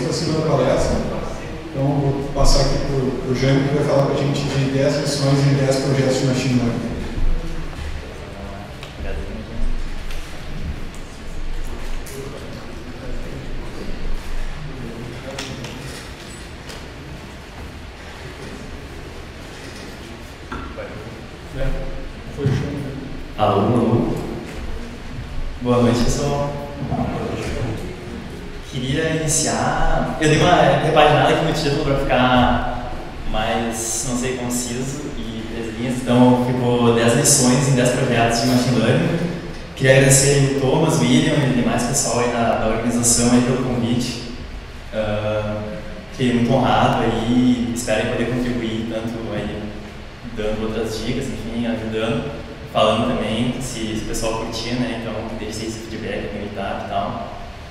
para a segunda palestra. Então, vou passar aqui para o Jânio, que vai falar para a gente de 10 lições e 10 projetos de machine learning. Alô, alô. Boa noite, pessoal. Queria iniciar. Eu dei uma repaginada aqui no título para ficar mais, não sei, conciso e 3 linhas. Então, ficou 10 lições em 10 projetos de machine learning. Queria agradecer o Thomas, o William e demais pessoal aí da organização aí pelo convite. Fiquei muito honrado aí, espero poder contribuir tanto aí dando outras dicas, enfim, ajudando, falando também se o pessoal curtir, né? Então deixe esse feedback, comentário e tal.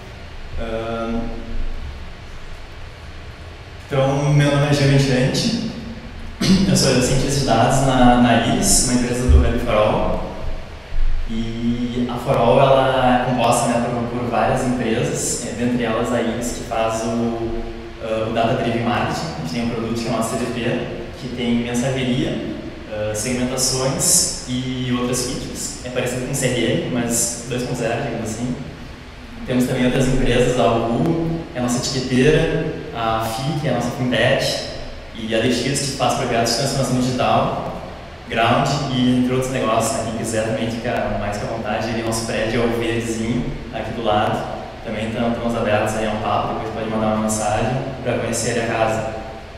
Então, meu nome é Jânio Enchante, eu sou cientista de dados na IRIS, uma empresa do Web For All. E a For All ela é composta, né, por várias empresas, dentre elas a IRIS, que faz o Data Driven Marketing. A gente tem um produto chamado CDP, que tem mensageria, segmentações e outras features. É parecido com CRM, mas 2.0, digamos assim. Temos também outras empresas, a UU, que é a nossa etiqueteira, a FI, que é a nossa fintech, e a DX, que faz projetos de transformação digital, Ground e entre outros negócios. Quem quiser também fica mais que à vontade. O nosso prédio é o verdezinho, aqui do lado. Também estamos abertos aí a um papo, depois pode mandar uma mensagem para conhecer a casa.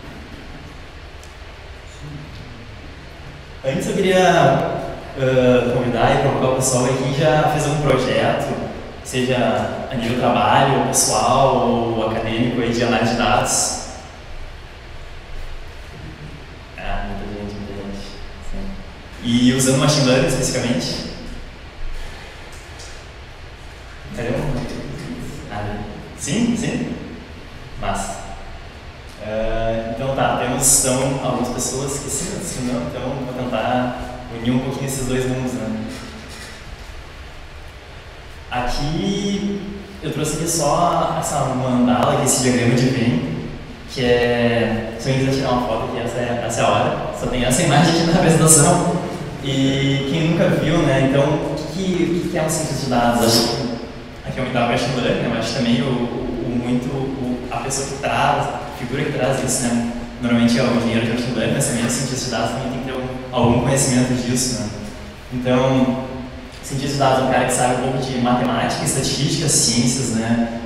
Antes eu queria convidar e provocar o pessoal aí que já fez algum projeto, seja a nível trabalho, pessoal ou acadêmico, aí, de análise de dados. Muita gente. Sim. E usando machine learning especificamente? Sim? Massa. Então tá, temos então, algumas pessoas que sim, outras que não, então vou tentar unir um pouquinho esses dois mundos, né? Aqui eu trouxe aqui só essa mandala, aqui, esse diagrama de Venn, que é, se eu quiser tirar uma foto aqui, essa é a hora, só tem essa imagem aqui na apresentação. E quem nunca viu, né, então o que é um cientista de dados? Acho que aqui é um machine learning, mas também a pessoa que traz, a figura que traz isso, né? Normalmente é o engenheiro de machine learning, mas também o cientista de dados também tem que ter algum conhecimento disso, né? Então, o cientista de dados é um cara que sabe um pouco de matemática, estatística, ciências, né?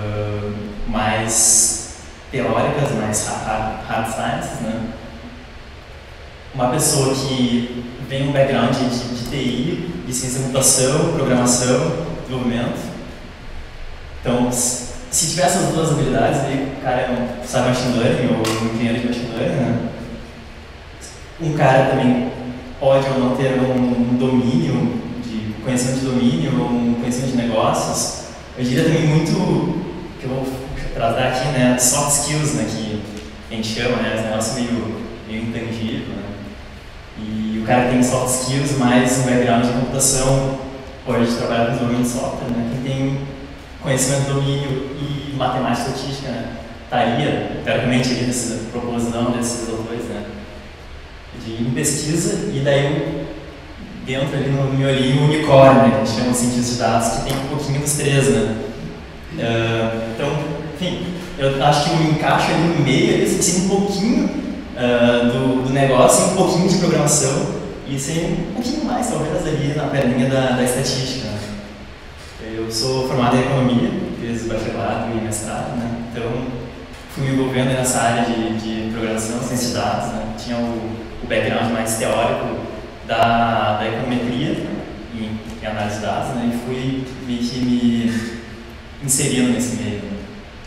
Mais teóricas, mais hard sciences, né? Uma pessoa que vem um background de TI, de ciência da computação, programação, desenvolvimento. Então, se tiver essas duas habilidades, aí o cara sabe machine learning ou um engenheiro de machine learning, né? Um cara também pode ou não ter um domínio, de conhecimento de domínio ou um conhecimento de negócios. Eu diria também muito, que eu vou tratar aqui, né, soft skills, né, que a gente chama, né, esse negócio meio intangível, né? E o cara que tem soft skills mais um background de computação pode trabalhar com desenvolvimento de software, né? Quem tem conhecimento de domínio e matemática estatística, né? Estaria, teoricamente, ali nessa proposição desses autores, né? Em pesquisa, e daí dentro ali no miolinho, o unicórnio, né? Que a gente chama de cientista de dados, que tem um pouquinho dos três, né? Então, enfim, eu acho que eu encaixo ali no meio, ali, assim, um pouquinho do negócio, um pouquinho de programação, e sem um pouquinho mais, talvez, ali na perninha da estatística, né? Eu sou formado em economia, fiz bacharelado e mestrado, né? Então fui me envolvendo nessa área de programação, ciência de dados, né? Tinha o background mais teórico da econometria em análise de dados, né? E fui meio que me inserindo nesse meio, né?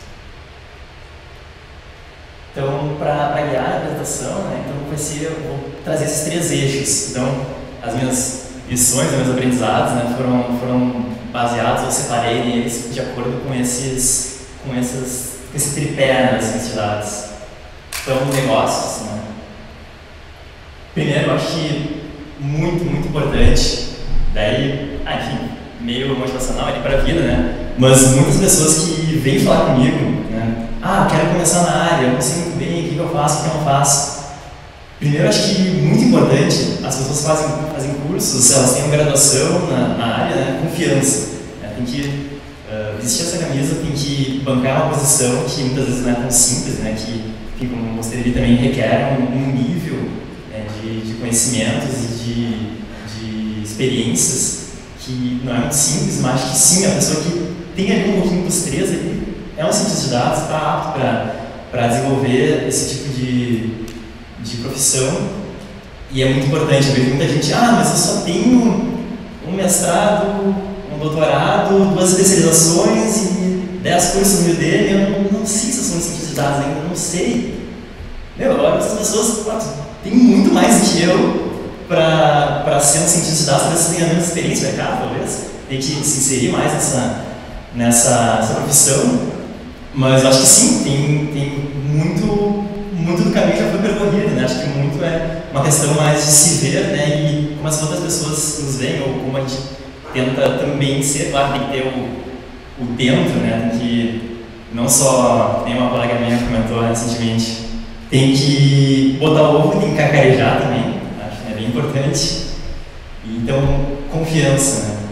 Então, para guiar a apresentação, né? Então eu vou trazer esses 3 eixos. Então, as minhas lições, os meus aprendizados, né, foram baseados, eu separei eles de acordo com esse tripé, né, das ciências de dados. Então, negócios, né? Primeiro, eu acho que muito importante, daí, enfim, meio motivacional ali para a vida, né? Mas muitas pessoas que vêm falar comigo, né? Ah, quero começar na área, eu não sei muito bem o que eu faço, o que eu não faço. Primeiro, acho que muito importante, as pessoas fazem cursos, elas têm uma graduação na área, né? Confiança. Né? Tem que vestir essa camisa, tem que bancar uma posição que muitas vezes não é tão simples, né? Que, enfim, como eu mostrei ali, também requer um nível, né, de conhecimentos e de experiências que não é muito simples, mas acho que sim, a pessoa que tem ali um pouquinho dos três ali, é um cientista de dados, está apto para desenvolver esse tipo de profissão. E é muito importante, eu vejo muita gente, mas eu só tenho um mestrado, um doutorado, 2 especializações e 10 cursos no Udemy, eu não sei se eu sou um cientista de dados ainda, não sei. Agora essas pessoas têm muito mais do que eu para ser um cientista de dados, talvez tenha menos experiência no mercado, talvez, tem que se inserir mais nessa profissão, mas eu acho que sim, tem muito do caminho já foi percorrido, né? Acho que muito é uma questão mais de se ver, né? E como as outras pessoas nos veem, ou como a gente tenta também ser, claro, tem que ter o dentro, né? Tem que, não só, tem uma colega minha que comentou recentemente, tem que botar o ovo e tem que cacarejar também, acho que é bem importante. Então, confiança, né?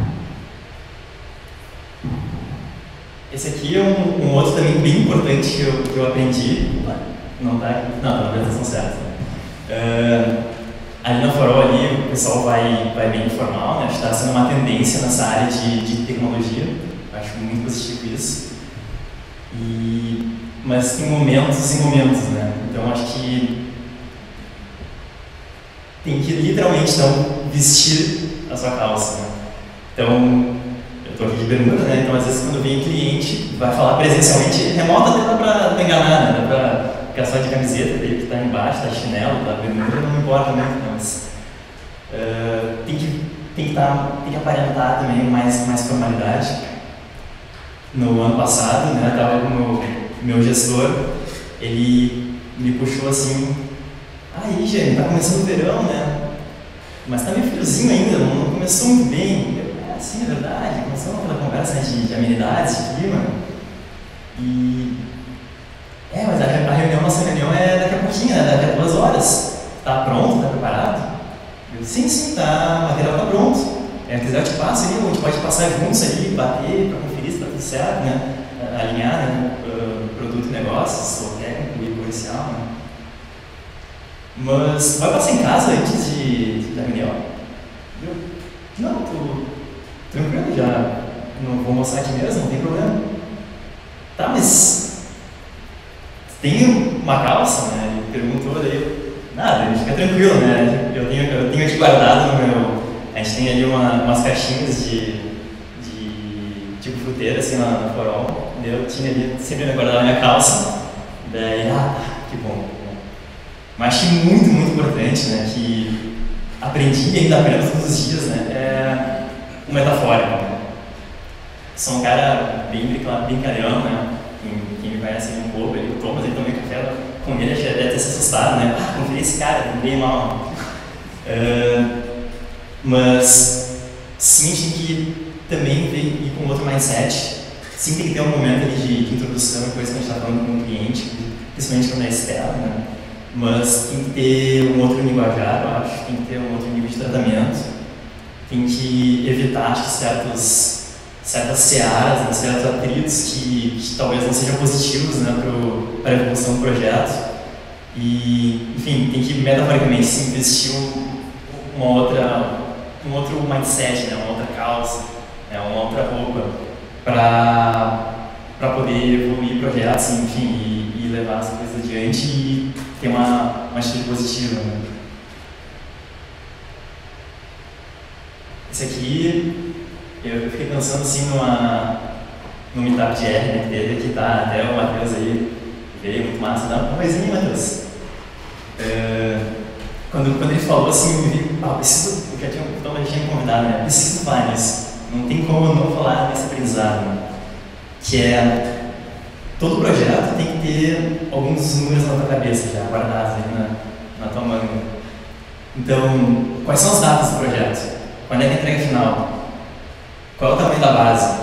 Esse aqui é um outro também bem importante que eu aprendi. Não tá aqui? Não, na verdade estão certos. Ali na Farol, ali, o pessoal vai bem informal, né? Está sendo uma tendência nessa área de tecnologia. Acho muito positivo isso. Mas tem momentos e momentos, né? Então acho que tem que literalmente então, vestir a sua calça, né? Então, eu estou aqui de bermuda, né? Então às vezes quando vem cliente, vai falar presencialmente, remota até dá para enganar, né? Dá para ficar só de camiseta dele que está embaixo, está chinelo, está bermuda, não importa muito, não, mas tem que aparentar também mais formalidade. No ano passado, né? Estava com o meu gestor, ele me puxou assim, aí, gente, tá começando o verão, né? Mas tá meio friozinho ainda, não começou muito bem. Sim, é verdade, começou aquela conversa, né, de amenidades, de clima. Mas nossa reunião é daqui a pouquinho, né? Daqui a 2 horas. Tá pronto? Tá preparado? Eu, sim, tá, o material tá pronto. Se quiser eu te passo ali, a gente pode passar juntos ali, bater, para conferir se tá tudo certo, né? Alinhar, né? Produto e negócios, ou técnico e comercial, né? Mas vai passar em casa antes da reunião? Não, tô tranquilo, já não vou mostrar aqui mesmo, não tem problema. Tá, mas tem uma calça, né? Ele perguntou, daí nada, ele fica tranquilo, né? Eu tenho aqui guardado no meu. A gente tem ali umas caixinhas de tipo fruteira assim no Farol. Eu tinha ali sempre guardado a minha calça. Daí, que bom. Mas achei muito importante, né? Que aprendi e ainda aprendo todos os dias, né? É o metafórico. Né? Sou um cara bem brincalhão, né? Quem me conhece um pouco, o Thomas, ele tomei café com ele, acho que deve ter se assustado, né? Conferi esse cara, bem mal. Mas sim, a gente tem que também ir com outro mindset. Sim, tem que ter um momento ali de introdução, coisa que a gente está falando com o cliente, principalmente quando é externo, né? Mas tem que ter um outro linguajar, eu acho, tem que ter um outro nível de tratamento, tem que evitar, acho que certas searas, né, certos atritos que talvez não sejam positivos, né, para a evolução do projeto. E, enfim, tem que metaforicamente se investir um outro mindset, né, uma outra calça, né, uma outra roupa, para poder evoluir projetos, enfim, e levar as coisas adiante e ter uma atitude positiva. Né. Esse aqui, eu fiquei pensando assim no meetup de R, né, que teve, que tá até o Matheus aí, veio muito massa, dá uma coisinha, Matheus. Quando ele falou assim, eu vi, preciso, eu já tinha me convidado, né, preciso falar nisso, não tem como não falar nesse aprendizado, né, que é, todo projeto tem que ter alguns números na tua cabeça já, guardados aí na tua manga. Então, quais são as datas do projeto? Quando é que é a entrega final? Qual é o tamanho da base?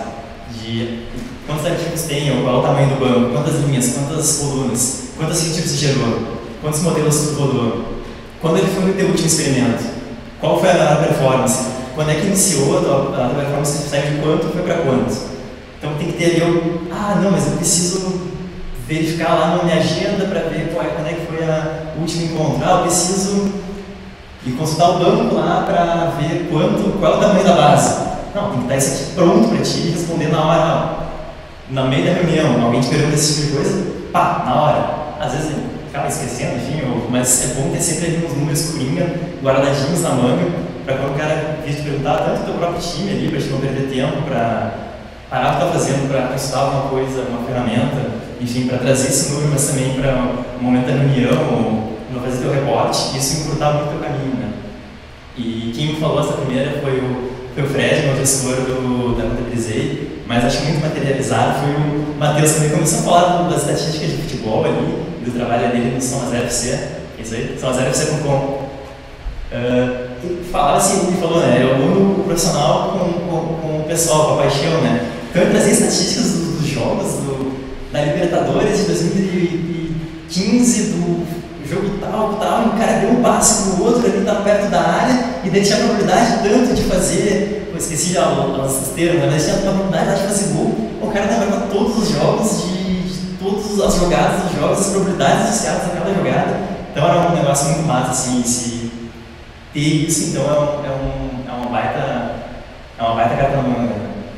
de quantos arquivos tem, ou qual é o tamanho do banco, quantas linhas, quantas colunas, quantos arquivos gerou, quantos modelos tu rodou, quando ele foi o teu último experimento, qual foi a melhor performance, quando é que iniciou a tua performance, saiu de quanto foi para quanto. Então tem que ter ali, não, mas eu preciso verificar lá na minha agenda para ver quando é que foi o último encontro. Eu preciso ir consultar o banco lá para ver qual é o tamanho da base. Não, tem que estar isso aqui pronto para ti e responder na hora. No meio da reunião, alguém te pergunta esse tipo de coisa, na hora. Às vezes acaba esquecendo, enfim, mas é bom ter sempre ali uns números coringa guardadinhos na manga, para quando o cara vir te perguntar, tanto o teu próprio time ali, para te não perder tempo, para parar o que está fazendo, para consultar alguma coisa, uma ferramenta, enfim, para trazer esse número, mas também para um momento da reunião, ou para fazer teu reporte, isso encurtar muito o teu caminho, né? E quem me falou essa primeira foi o Fred, meu gestor da Contabilizei, mas acho que muito materializado foi o Matheus, que me começou a falar das estatísticas de futebol ali, do trabalho dele no São José FC, isso aí, SãoJoséFC.com. Falava assim, ele falou, né, eu uno o profissional com o pessoal, com a paixão, né. Então eu trazia estatísticas dos jogos, da Libertadores de 2015, do jogo tal, e o cara deu um passe no outro, ele estava perto da área, e daí tinha a probabilidade tanto de fazer, eu esqueci já os termos, mas tinha a probabilidade de fazer gol, o cara lembrava todos os jogos, de todas as jogadas dos jogos, as probabilidades associadas a cada jogada. Então era um negócio muito massa, assim, se ter isso, então é uma baita carta na manga.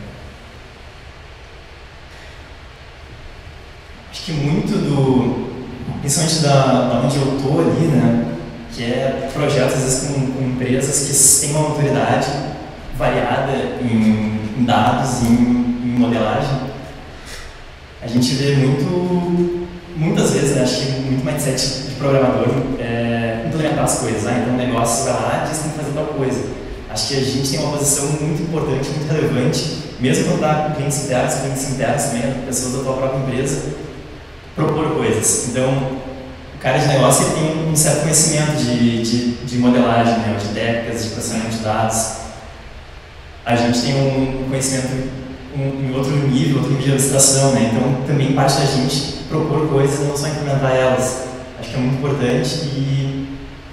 Acho que muito principalmente da onde eu estou ali, né, que é projetos, às vezes, com empresas que têm uma maturidade variada em dados e em modelagem. A gente vê muitas vezes, né, acho que muito mindset de programador implementar as coisas, né? Então o negócio vai lá e diz que tem que fazer tal coisa. Acho que a gente tem uma posição muito importante, muito relevante, mesmo quando está com clientes internos também, pessoas da tua própria empresa, propor coisas. Então, o cara de negócio ele tem um certo conhecimento de modelagem, né, de técnicas, de processamento de dados. A gente tem um conhecimento em outro nível de abstração, né? Então, também parte da gente propor coisas e não só implementar elas. Acho que é muito importante e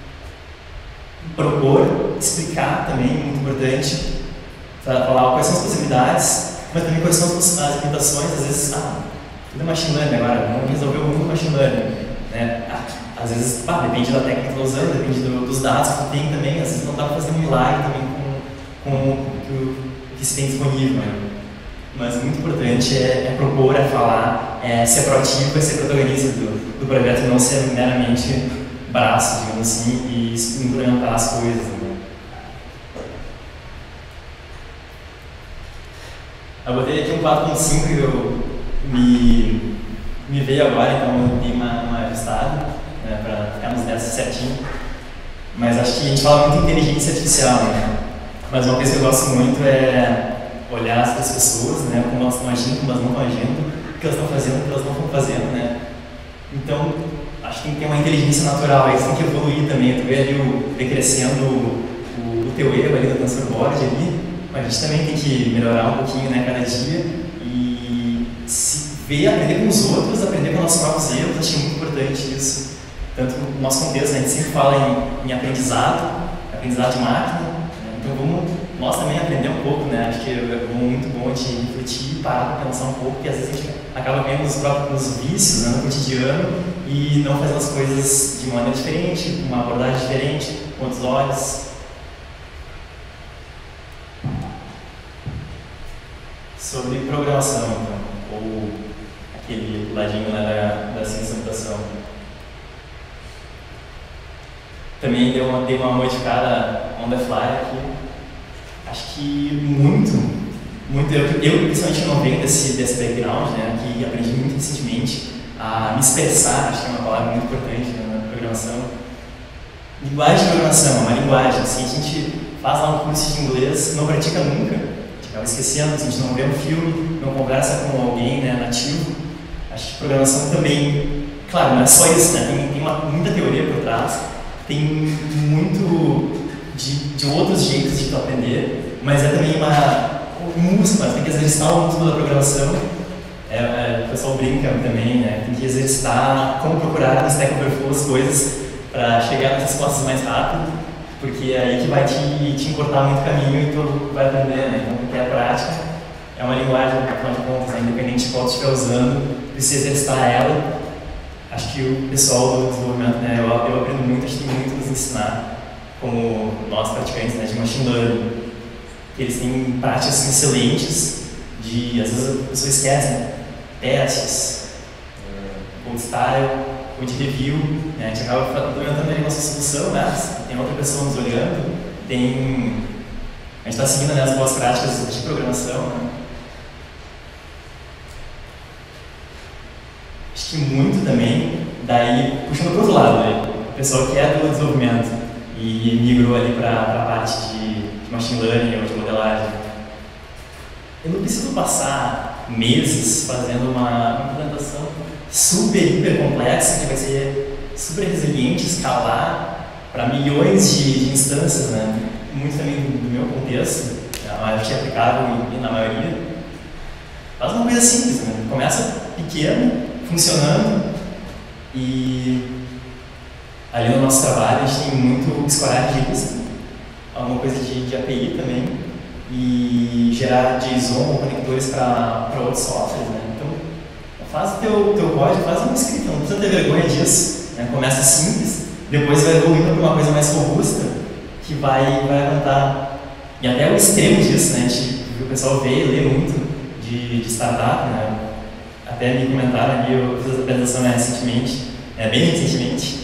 propor, explicar também, muito importante, falar quais são as possibilidades, mas também quais são as limitações. Às vezes, tudo é machine learning agora, vamos resolver o mundo machine learning, né? Às vezes, depende da técnica que tu está usando, depende dos dados que tu tem também, às vezes não dá para fazer um milagre também com o que se tem disponível, né? Mas muito importante é propor, é falar, ser proativo, é ser protagonista do projeto, não ser meramente braço, digamos assim, e implementar as coisas, né? Eu botei aqui um 4.5 que me veio agora, então eu dei uma ajustada, né, para ficarmos nessa certinho. Mas acho que a gente fala muito de inteligência artificial, né? Mas uma coisa que eu gosto muito é olhar as pessoas, né, como elas estão agindo, como elas não estão agindo, o que elas estão fazendo, o que elas não estão fazendo, né. Então, acho que tem que ter uma inteligência natural, aí você tem que evoluir também, tu vê ali decrescendo o teu erro ali no transferboard ali, mas a gente também tem que melhorar um pouquinho, né, cada dia e se ver, aprender com os outros, aprender com nossos próprios erros, acho que é muito importante isso. Tanto no nosso contexto, né, a gente sempre fala em aprendizado de máquina, né, então nós também aprender um pouco, né? Acho que é muito bom de refletir, parar para pensar um pouco, porque às vezes a gente acaba vendo os próprios vícios, né, no cotidiano e não fazendo as coisas de maneira diferente, com uma abordagem diferente, com outros olhos. Sobre programação, então, ou aquele ladinho, né, da ciência da computação. Também dei uma modificada on the fly aqui. Acho que muito, eu principalmente não venho desse background, né, que aprendi muito recentemente a me expressar, acho que é uma palavra muito importante, né, na programação. Linguagem de programação, uma linguagem, assim, a gente faz lá um curso de inglês, não pratica nunca, a gente acaba esquecendo, a gente não vê um filme, não conversa com alguém, né, nativo. Acho que programação também, claro, não é só isso, né, tem muita teoria por trás, tem muito de outros jeitos de tu aprender, mas é também o músculo, tem que exercitar o músculo da programação. O pessoal brinca também, né? Tem que exercitar como procurar no Stack Overflow as coisas para chegar nas respostas mais rápido, porque é aí que vai te encurtar muito caminho e tu vai aprender, né? Então, porque a prática é uma linguagem, afinal de contas, né? Independente de qual tu estiver usando, precisa exercitar ela. Acho que o pessoal do desenvolvimento, né? Eu aprendo muito, acho que tem muito a nos ensinar, como nós praticantes, né? De machine learning, que eles têm práticas excelentes de, às vezes a pessoa esquece, né? Testes, code style, code review, né? A gente acaba implementando ali nossa solução, né? Tem outra pessoa nos olhando, a gente está seguindo, né, as boas práticas de programação, né? Acho que muito também, daí puxando para o outro lado, né? O pessoal que é do desenvolvimento e migrou ali para a parte de machine learning ou de modelagem. Eu não preciso passar meses fazendo uma implementação super, hiper complexa, que vai ser super resiliente, escalar para milhões de instâncias, né? Muito também do meu contexto, acho que é aplicável na maioria. Faz uma coisa simples, né? Começa pequeno, funcionando, e ali no nosso trabalho a gente tem muito escorar dicas, alguma coisa de API também, e gerar JSON ou conectores para outros softwares, né? Então, faz o teu código, faz uma script, não precisa ter vergonha disso, né? Começa simples, depois vai evoluindo para uma coisa mais robusta, que vai aguentar. E até o extremo disso, né? O pessoal vê e lê muito de startup, né? Até me comentaram ali, eu fiz essa apresentação, né, recentemente, bem recentemente,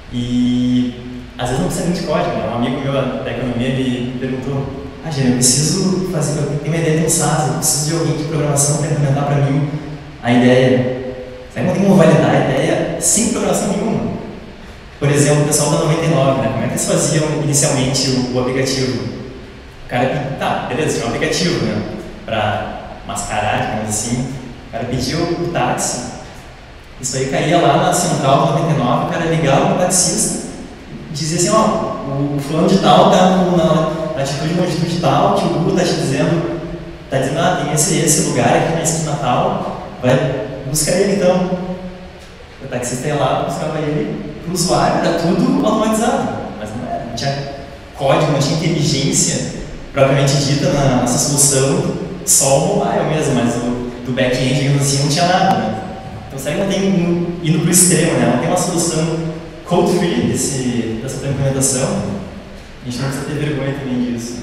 e às vezes não precisa nem de código, né? Um amigo meu da economia me perguntou: Gênio, eu preciso fazer, eu tenho uma ideia de um SaaS, eu preciso de alguém de programação para implementar para mim a ideia. Será que eu tenho como validar a ideia sem programação nenhuma? Por exemplo, o pessoal da 99, né? Como é que eles faziam inicialmente o aplicativo? O cara, tá, beleza, tinha um aplicativo, né? Para mascarar, digamos assim. O cara pediu o táxi, isso aí caía lá na central do 99, o cara ligava para o taxista e dizia assim: ó, o fulano de tal está na atitude de longitude tal, que o Google está te dizendo, tem esse lugar aqui na esquina tal, vai buscar ele então. O taxista ia lá, buscava ele, para o usuário era tudo automatizado, mas não era, não tinha código, não tinha inteligência propriamente dita na nossa solução, só o mobile mesmo, mas do back-end, digamos assim, não tinha nada, né? Então, será que não tem, indo para o extremo, né? Não tem uma solução code-free dessa tua implementação? A gente não precisa ter vergonha também disso.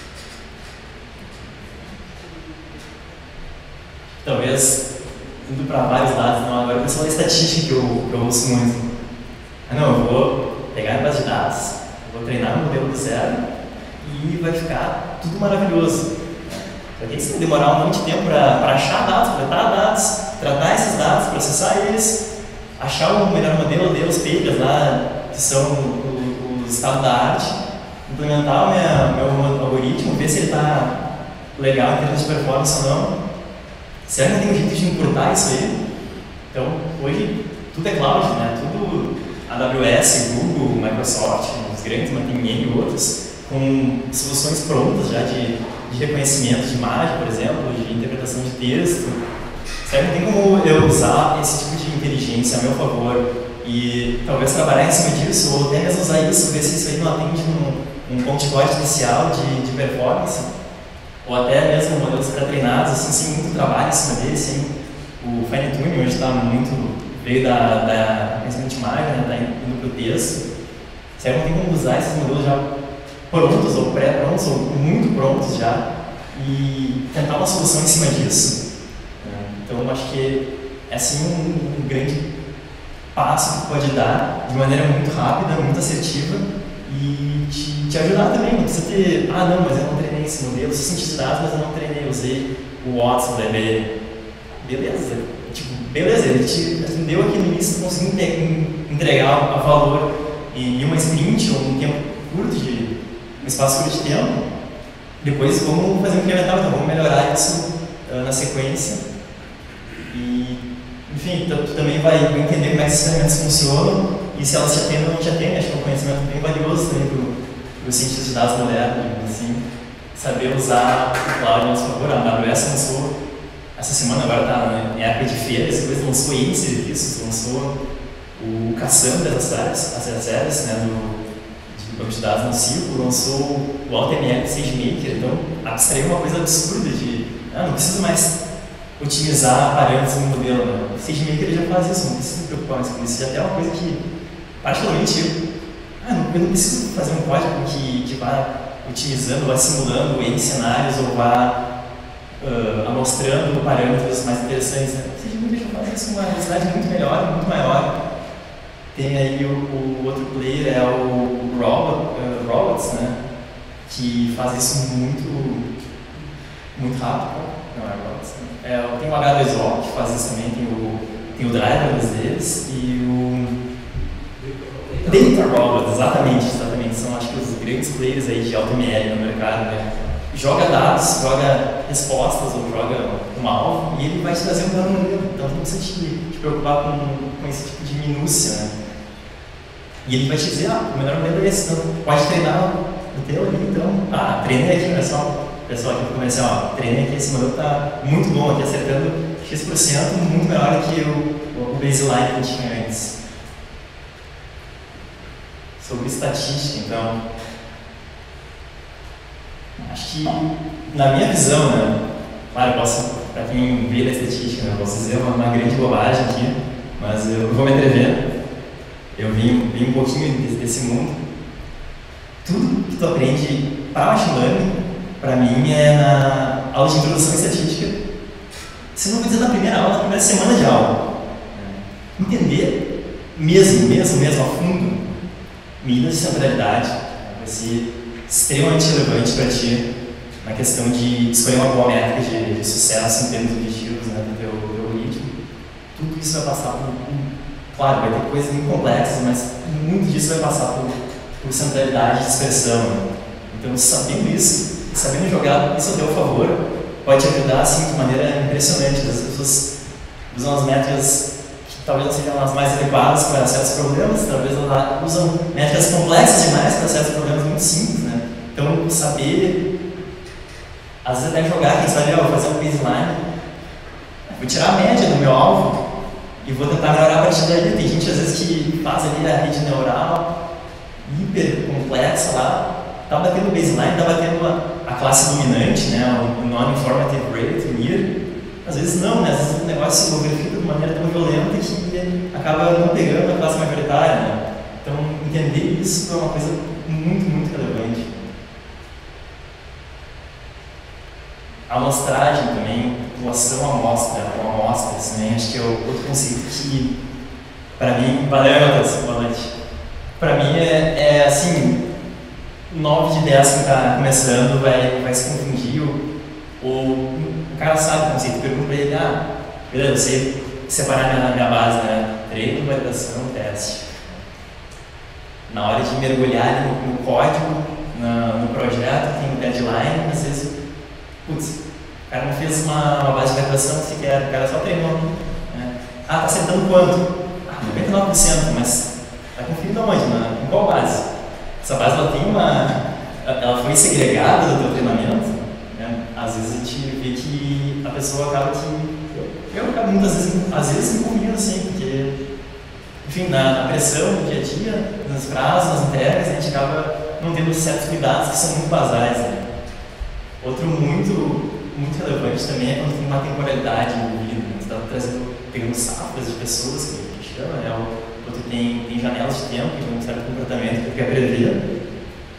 Talvez, indo para vários lados, não, agora o pessoal da estatística que eu ouço muito. Não, eu vou pegar a base de dados, vou treinar o modelo do zero e vai ficar tudo maravilhoso. Só que você vai demorar um monte de tempo para achar dados, coletar dados, tratar esses dados, processar eles, achar o melhor modelo, ler os papers lá, que são o estado da arte, implementar o meu algoritmo, ver se ele está legal em termos de performance ou não. Será que não tem um jeito de encurtar isso aí? Então, hoje, tudo é cloud, né? Tudo AWS, Google, Microsoft, os grandes, mas tem N outros, com soluções prontas já de reconhecimento de imagem, por exemplo, de interpretação de texto. Será que não tem como eu usar esse tipo de inteligência a meu favor e talvez trabalhar em cima disso, ou até mesmo usar isso, ver se isso aí não atende um ponto de código inicial de performance, ou até mesmo modelos pré-treinados, assim, sem muito trabalho em cima dele, sem o fine tuning hoje está muito, veio da reconhecimento de imagem, né, tá indo para o texto. Será que não tem como usar esses modelos já prontos, ou pré-prontos, ou muito prontos já, e tentar uma solução em cima disso? Então, eu acho que é assim um grande passo que pode dar de maneira muito rápida, muito assertiva e te ajudar também. Não precisa ter, não, mas eu não treinei esse modelo, sou cientista de dados, mas eu não treinei, eu usei o Watson da IBM. Beleza, beleza, ele te atendeu aqui no início, conseguiu entregar a valor em uma sprint ou um tempo curto, um espaço curto de tempo. Depois vamos fazer um incremental, então vamos melhorar isso na sequência. E, enfim, tu também vai entender como é que esses ferramentas funcionam e se elas te atendem ou não te atendem. Acho que é um conhecimento bem valioso também para os cientistas de dados modernos, assim. saber usar o cloud a nosso favor. A AWS lançou, essa semana agora está em época de feiras, depois lançou N serviços, lançou o Cassandra das áreas, né, de banco de dados no Círculo, lançou o AutoML SageMaker. Então, abstraiu uma coisa absurda de, não preciso mais otimizar parâmetros no modelo, né? O SageMaker já faz isso, não preciso me preocupar mais com isso. Já tem uma coisa que, particularmente, eu não preciso fazer um código que vá otimizando, vá simulando N cenários ou vá amostrando parâmetros mais interessantes. Né? O SageMaker já faz isso com uma velocidade muito melhor, muito maior. Tem aí o outro player, é o Robots, né? Que faz isso muito rápido. Não é Robots, né? Tem o H2O, que faz isso também, tem o driver deles e o Data Robots, exatamente. São, acho que, os grandes players aí de AutoML no mercado, né? Joga dados, joga respostas ou joga um alvo e ele vai te trazer um melhor modelo. Então, não precisa te preocupar com esse tipo de minúcia, né? E ele vai te dizer, o melhor modelo é esse, então pode treinar o teu ali, então, treinei aqui, pessoal aqui no comercial, treinei aqui, esse modelo está muito bom aqui, acertando X%, muito melhor que o baseline que a gente tinha antes. Sobre estatística, então, acho que, na minha visão, né, claro, para quem vê da estatística, né, eu posso dizer uma grande bobagem aqui, mas eu vou me atrever. Eu vim um pouquinho desse mundo. Tudo que tu aprende para machine learning, para mim, é na aula de introdução à estatística. Se não vou dizer na primeira aula, na primeira semana de aula. Entender mesmo a fundo medidas de centralidade vai ser extremamente relevante para ti na questão de escolher uma boa métrica de sucesso em termos objetivos, né, do teu algoritmo. Tudo isso vai passar por claro, vai ter coisas muito complexas, mas muito disso vai passar por centralidade de expressão. Né? Então, sabendo isso, sabendo jogar isso a teu favor, pode te ajudar assim, de maneira impressionante. As pessoas usam as métricas que talvez não sejam as mais adequadas para certos problemas, talvez elas usam métricas complexas demais para certos problemas muito simples. Né? Então, saber, às vezes até jogar, quem sabe, vou fazer um baseline, vou tirar a média do meu alvo, e vou tentar melhorar a partir daí. Tem gente, às vezes, que faz ali a rede neural hiper complexa lá, está batendo o baseline, está batendo a classe dominante, né, o non-informative rate, o NIR. Às vezes não, né, às vezes o negócio se modifica de maneira tão violenta que acaba não pegando a classe majoritária. Né? Então, entender isso é uma coisa muito relevante. A amostragem também, doação amostra, ou amostras também, acho que é outro conceito que, para mim, valeu, Matheus, boa noite. Para mim é assim, 9 de 10 que está começando vai se confundir, ou o cara sabe o conceito, pergunta para ele, beleza, eu sei separar minha base, né? Treino, validação, teste. Na hora de mergulhar no código, no projeto, tem um deadline, às vezes, putz, o cara não fez uma base de validação que sequer, o cara só treinou. Né? Tá acertando quanto? 99%, mas tá conferindo aonde? Em qual base? Essa base ela foi segregada do teu treinamento. Né? Às vezes a gente vê que a pessoa acaba eu acabo muitas vezes, às vezes me comigo assim, porque, enfim, na pressão do dia a dia, nos prazos, nas entregas, a gente acaba não tendo certos cuidados que são muito basais. Né? Outro muito relevante também é quando tem uma temporalidade envolvida. Você está pegando safras de pessoas que chama, né? Outro tem janelas de tempo, de um certo comportamento que tu quer prever.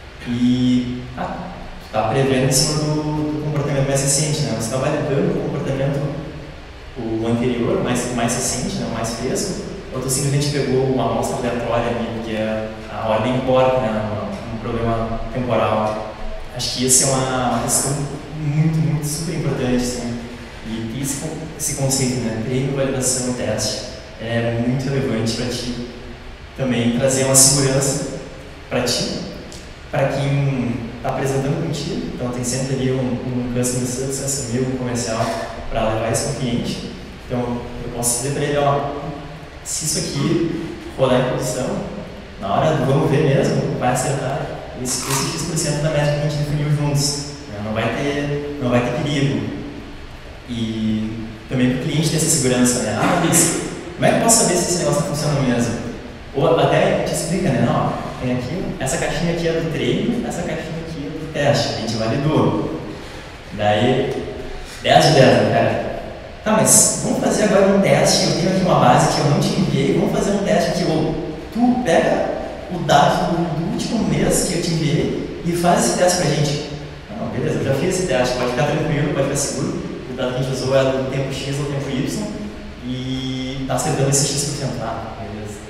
E está prevendo em cima do comportamento mais recente. Né? Você está validando o comportamento o anterior, mais recente, né? O mais fresco, ou tu simplesmente pegou uma amostra aleatória ali, porque a ordem importa, né? Um problema temporal. Acho que essa é uma questão muito super importante, assim. E esse conceito, né, treino, validação e teste, é muito relevante para ti também trazer uma segurança para ti, para quem está apresentando contigo. Então tem sempre ali um customer success, um comercial para levar isso para o cliente. Então eu posso dizer para ele, se isso aqui rolar em produção, na hora do vamos ver mesmo, vai acertar esse X% da métrica que a gente definiu juntos. Não vai ter perigo. E também para o cliente ter essa segurança, né? Ah, mas como é que eu posso saber se esse negócio está funcionando mesmo? Ou até te explica, né? Não, tem aqui, essa caixinha aqui é do treino, essa caixinha aqui é do teste, a gente validou. Daí, 10 de 10, né, cara? Tá, mas vamos fazer agora um teste, eu tenho aqui uma base que eu não te enviei, vamos fazer um teste aqui, ou tu pega o dado do último mês que eu te enviei e faz esse teste pra gente. Não, beleza, eu já fiz esse teste, pode ficar tranquilo, pode ficar seguro, o dado que a gente usou é do tempo X ou tempo Y e está acertando esse X%. Ah, beleza.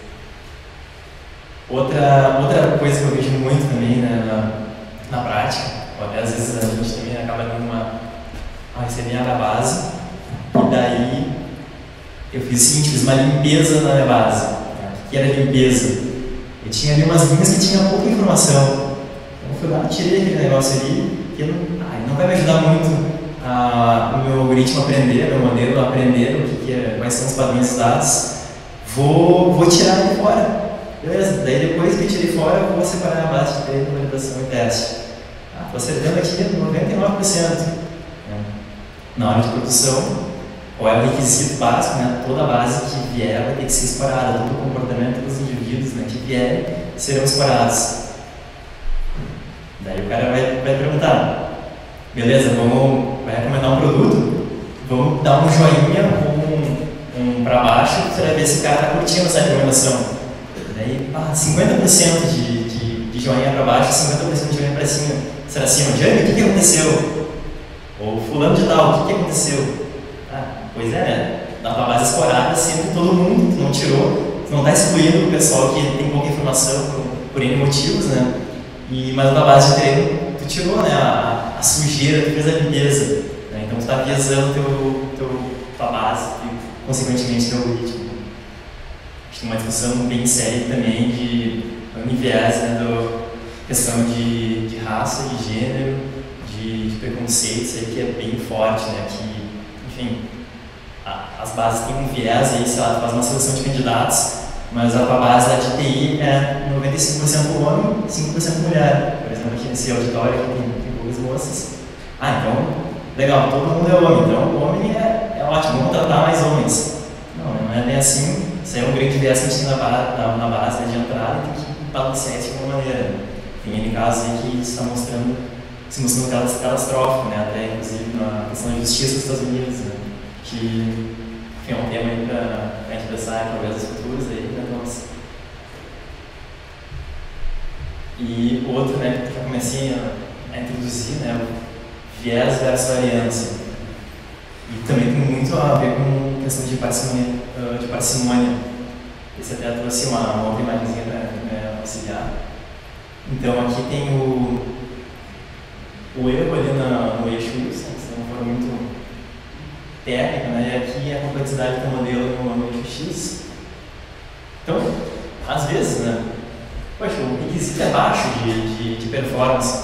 Outra coisa que eu vejo muito também, né, na prática, até às vezes a gente também acaba dando recebendo a base, e daí eu fiz o seguinte, fiz uma limpeza na minha base. O que era limpeza? Eu tinha ali umas linhas que tinham pouca informação. Então eu fui lá e tirei aquele negócio ali, que não vai me ajudar muito o meu algoritmo a aprender, meu modelo a aprender quais são os padrões dos dados. Vou tirar ele fora. Beleza? Daí depois que eu tirei fora, eu vou separar a base de treino, validação e teste. Estou acertando aqui 99%. Na hora de produção, qual é o requisito básico, né? Toda base que vier vai ter que ser explorada, todo o comportamento dos indivíduos, né, que vierem serão explorados. Daí o cara vai perguntar, beleza, vai recomendar um produto, vamos dar um joinha ou um para baixo para ver se o cara está curtindo essa recomendação. Daí 50% de joinha para baixo, 50% de joinha para cima. Será assim, Jânio, o que aconteceu? Ou fulano de tal, o que aconteceu? Pois é, né? Na tua base escorada, sempre todo mundo, tu não tirou, tu não está excluindo o pessoal que tem pouca informação por N motivos, né? Mas na tua base de treino, tu tirou, né? A sujeira, tu fez a limpeza, né? Então tu está viesando tua base e, consequentemente, teu algoritmo. Acho que tem uma discussão bem séria também de viés, né? Questão de raça, de gênero, de preconceitos aí que é bem forte, né? Que, enfim, as bases têm um viés aí, sei lá, tu faz uma seleção de candidatos, mas a tua base da de TI é 95% homem, 5% mulher. Por exemplo, aqui nesse auditório aqui tem poucas moças. Então, legal, todo mundo é homem, então o homem é ótimo, vamos tratar mais homens. Não é bem assim, isso aí é um grande viés que a gente tem na base, né, de entrada, e tem que balancear isso de alguma maneira. Tem N casos aí que está se mostrando catastrófico, né? Até inclusive na questão de justiça dos Estados Unidos, né? Que é um tema aí para a gente pensar em projetos futuros aí, né? Nossa. E outro, né, que eu comecei a introduzir, né, o viés versus variância. E também tem muito a ver com questão de parcimônia. Esse até trouxe uma outra imagenzinha para auxiliar. Então aqui tem o erro ali no eixo Y, se não for muito técnica, né? E aqui é a complexidade do modelo no eixo X. Então, às vezes, né? Poxa, o requisito é baixo de performance.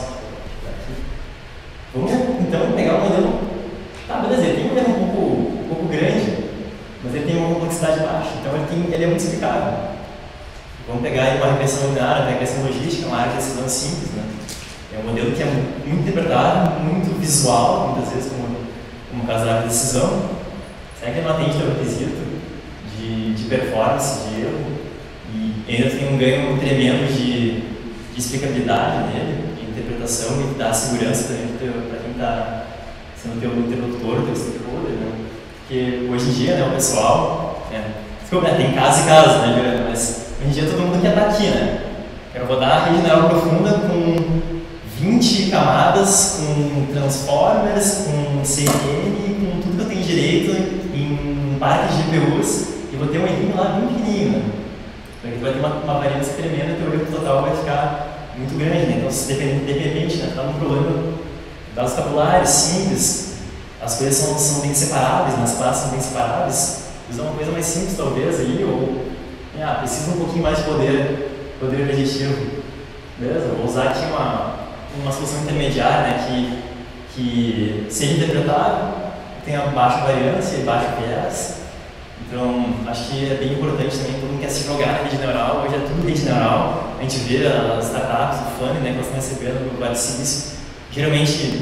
Vamos então pegar um modelo. Tá, beleza, ele tem um modelo um pouco grande, mas ele tem uma complexidade baixa, então ele é muito explicável. Vamos pegar uma regressão linear, uma regressão logística, uma área de decisão simples, né? É um modelo que é muito interpretado, muito visual, muitas vezes, como o caso da área de decisão. Será que ele não atende ao requisito de performance, de erro? E ainda tem um ganho tremendo de explicabilidade nele, de interpretação e dá segurança também para quem está sendo teu interlocutor, teu stakeholder, né? Porque hoje em dia, né, o pessoal, tem casos e casos, né, Juliana? Mas hoje em dia todo mundo quer estar aqui, né? Quero rodar a rede neural profunda com 20 camadas, com transformers, com CNN, com tudo que eu tenho direito em parques de GPUs, e vou ter um errinho lá bem pequenininho, né? Então aqui vai ter uma variância tremenda, o teu erro total vai ficar muito grande, né? Então, se de repente, né, está num problema de dados tabulares, simples, as coisas são bem separáveis, né? As classes são bem separáveis, usa uma coisa mais simples talvez aí, ou precisa um pouquinho mais de poder preditivo. Beleza? Vou usar aqui uma solução intermediária, né, que seja interpretável, tenha baixa variância e baixo viés. Então, acho que é bem importante também, todo mundo quer se jogar na rede neural, hoje é tudo rede neural. A gente vê as startups, o funding, né, que elas estão recebendo no Vale do Silício. Geralmente,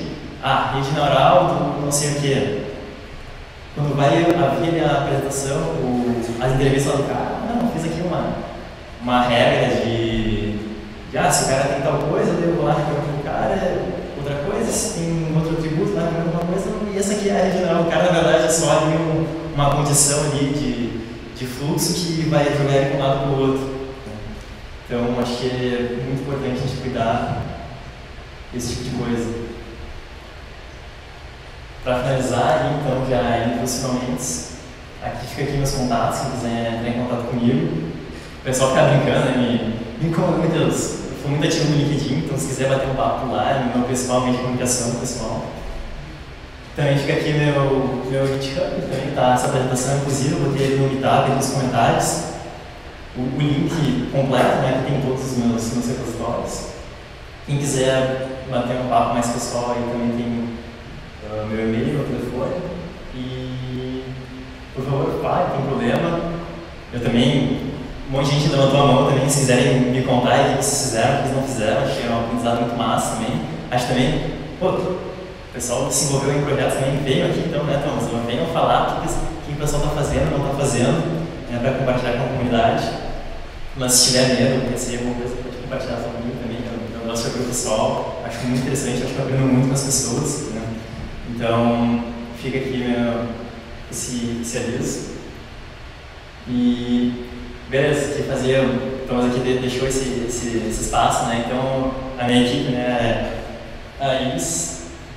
rede neural do não sei o que. Quando vai haver a apresentação, as entrevistas do cara, não, fiz aqui uma regra de se o cara tem tal coisa, eu vou lá recomendo o cara, outra coisa, se tem outro atributo lá recomendo uma coisa, e essa aqui é a rede neural. O cara, na verdade, é só ali uma condição ali de fluxo que vai jogar ele de um lado para o outro. Então, acho que é muito importante a gente cuidar desse tipo de coisa. Para finalizar, então, já indo profissionalmente, fica aqui meus contatos, quem quiser entrar em contato comigo. O pessoal fica brincando, né? Me incomoda muito, eu sou muito ativo no LinkedIn, então se quiser bater um papo lá, no meu pessoal, meio de comunicação pessoal. Também fica aqui meu GitHub, também está essa apresentação, inclusive, eu botei ele no Meetup nos comentários. O link completo, né, que tem todos os meus repositórios. Quem quiser bater um papo mais pessoal, aí também tem meu e-mail, meu telefone. E, por favor, fale, não tem problema. Eu também, um monte de gente levantou a mão também, se quiserem me contar o que vocês fizeram, o que vocês não fizeram, acho que é um aprendizado muito massa também. Acho também, o pessoal se envolveu em projetos também, veio aqui então, né, Thomas? Venham falar o que o pessoal está fazendo, não está fazendo. Para compartilhar com a comunidade, mas se tiver medo, receber alguma coisa, pode compartilhar comigo também, no nosso grupo pessoal. Acho muito interessante, acho que eu aprendo muito com as pessoas, né? Então, fica aqui esse aviso. E, beleza, que fazer, o Thomas aqui deixou esse espaço, né? Então, a minha equipe, né, a Iris,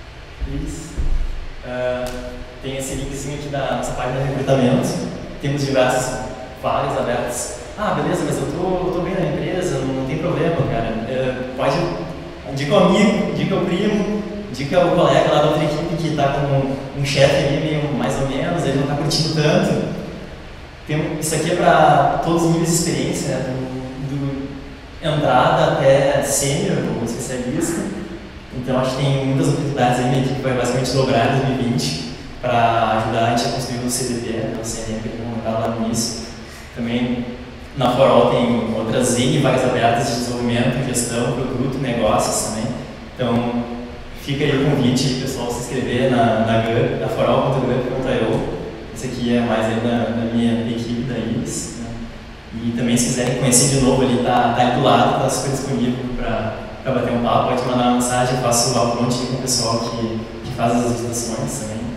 tem esse linkzinho aqui da nossa página de recrutamento. Temos diversas vagas abertas. Beleza, mas eu tô bem na empresa, não tem problema, cara. Pode indica o amigo, indica o primo, indica o colega lá da outra equipe que está com um chefe ali meio mais ou menos, ele não está curtindo tanto. Isso aqui é para todos os níveis de experiência, né? do entrada até sênior, ou especialista. Então acho que tem muitas oportunidades aí, minha equipe vai basicamente dobrar em 2020 para ajudar a gente a construir o CDP, né, o CNM, que eu vou lá no início. Também na Forol tem outras N vagas abertas de desenvolvimento, gestão, produto, negócios também. Então fica aí o convite, pessoal, se inscrever na forol.gu.io. Esse aqui é mais aí da minha equipe, da Iris. Né? E também se quiserem conhecer de novo, ele tá ali do lado, está super disponível para bater um papo, pode mandar uma mensagem, eu faço o upload com o pessoal que faz as visitações também.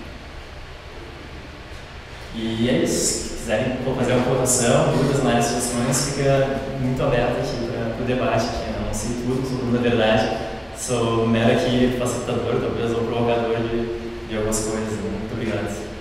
E é isso, se quiserem fazer uma colocação, dúvidas, mais sugestões, fica muito aberto aqui para o debate, que eu não sei tudo, sou tudo da verdade, sou mero aqui facilitador, talvez, ou provocador de algumas coisas. Muito obrigado.